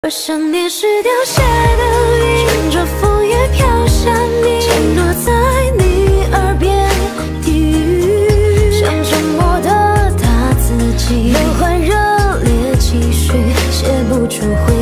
而想念是凋谢的云，乘着风也飘向你，承诺在你耳边低语，像沉默的他自己，梦幻热烈期许，写不出回